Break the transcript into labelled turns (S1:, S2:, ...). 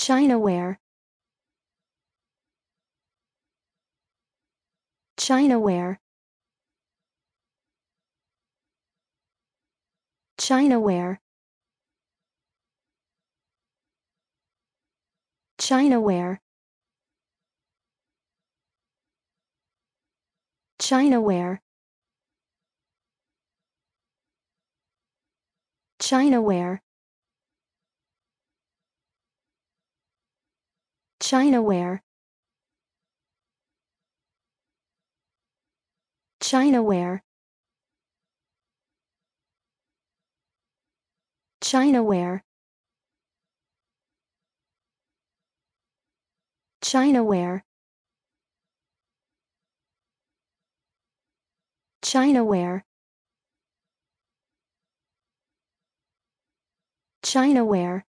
S1: Chinaware. Chinaware. Chinaware. Chinaware. Chinaware. Chinaware. Chinaware. Chinaware. Chinaware. Chinaware. Chinaware. Chinaware.